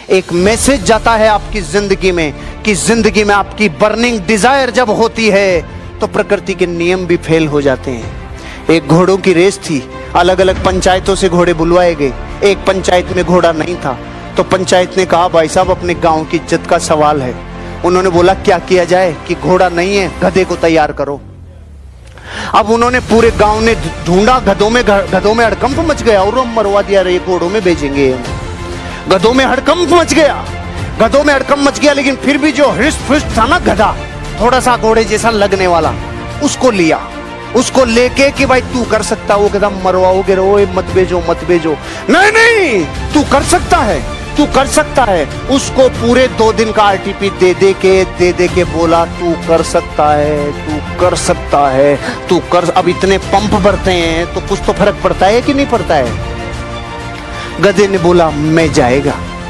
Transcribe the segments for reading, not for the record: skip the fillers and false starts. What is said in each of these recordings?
एक मैसेज जाता है आपकी जिंदगी में कि जिंदगी में आपकी बर्निंग डिजायर जब होती है तो प्रकृति के नियम भी फेल हो जाते हैं। एक घोड़ों की रेस थी, अलग अलग पंचायतों से घोड़े बुलवाए गए। एक पंचायत में घोड़ा नहीं था तो पंचायत ने कहा भाई साहब अपने गांव की इज्जत का सवाल है। उन्होंने बोला क्या किया जाए कि घोड़ा नहीं है, गधे को तैयार करो। अब उन्होंने पूरे गांव ने ढूंढा, गधों में हड़कंप मच गया और मरवा दिया, रे घोड़ों में भेजेंगे। गधों में हड़कंप मच गया, लेकिन फिर भी जो हृष्ट पुष्ट था ना गधा, थोड़ा सा घोड़े जैसा लगने वाला, उसको लिया, उसको लेके कि भाई तू कर सकता। वो कहता मरवाओगे रो, मत भेजो। नहीं तू कर सकता है। उसको पूरे 2 दिन का आरटीपी दे दे के बोला तू कर सकता है। अब इतने पंप भरते हैं तो कुछ तो फर्क पड़ता है कि नहीं पड़ता है। गधे ने बोला मैं जाएगा,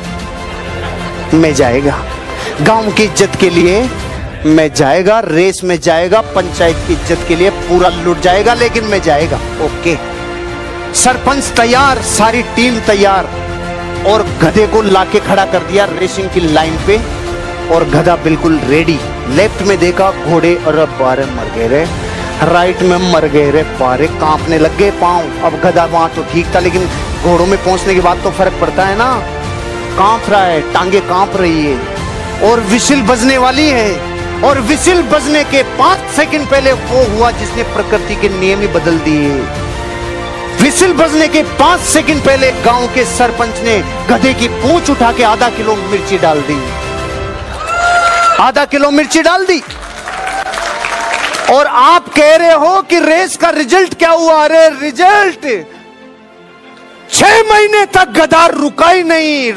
गांव की इज्जत के लिए मैं जाएगा, रेस में जाएगा, पंचायत की इज्जत के लिए पूरा लुट जाएगा, लेकिन मैं जाएगा। ओके, सरपंच तैयार, सारी टीम तैयार, और गधे को लाके खड़ा कर दिया रेसिंग की लाइन पे, और गधा बिल्कुल रेडी। लेफ्ट में देखा घोड़े, अरे बारे मर गए रे, राइट में मर गए रे, बारे कांपने लग गए पांव। अब गधा वहां तो ठीक था, लेकिन घोड़ों में पहुंचने के बाद तो फर्क पड़ता है ना, कांप रहा है, टांगे कांप रही है, और विसिल बजने वाली है। और विसिल बजने के 5 सेकंड पहले वो हुआ जिसने प्रकृति के नियम ही बदल दिए। विसिल बजने के 5 सेकंड पहले गांव के सरपंच ने गधे की पूंछ उठा के आधा किलो मिर्ची डाल दी। और आप कह रहे हो कि रेस का रिजल्ट क्या हुआ? अरे रिजल्ट 6 महीने तक गधा रुका ही नहीं।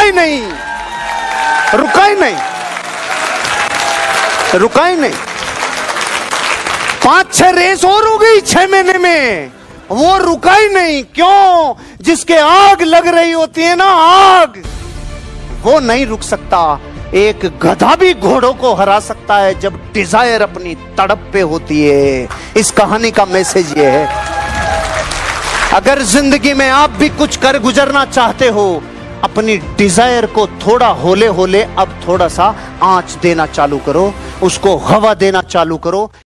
5-6 रेस और हो गई 6 महीने में, वो रुका ही नहीं। क्यों? जिसके आग लग रही होती है ना, आग, वो नहीं रुक सकता। एक गधा भी घोड़ों को हरा सकता है जब डिजायर अपनी तड़प पे होती है। इस कहानी का मैसेज ये है, अगर जिंदगी में आप भी कुछ कर गुजरना चाहते हो, अपनी डिजायर को थोड़ा होले अब थोड़ा सा आंच देना चालू करो, उसको हवा देना चालू करो।